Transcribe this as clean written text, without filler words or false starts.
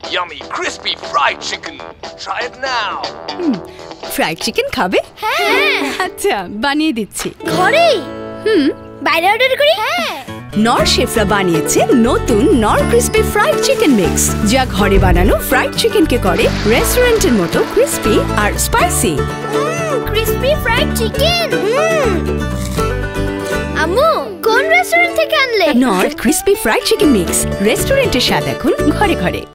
Yummy, crispy fried chicken. Try it now. Fried chicken খাবে? হ্যাঁ। আচ্ছা, বানিয়ে দিচ্ছি। ঘরেই? বাইরে অর্ডার করি? হ্যাঁ। নর শেফরা বানিয়েছে নতুন নর ক্রিসপি ফ্রাইড চিকেন মিক্স, যা ঘরে বানানো ফ্রাইড চিকেনকে করে রেস্টুরেন্টের মতো ক্রিসপি আর স্পাইসি। Crispy fried chicken. আম্মু, কোন রেস্টুরেন্ট থেকে আনলে? নর ক্রিসপি ফ্রাইড চিকেন মিক্স, রেস্টুরেন্টের স্বাদ এখন ঘরে ঘরে।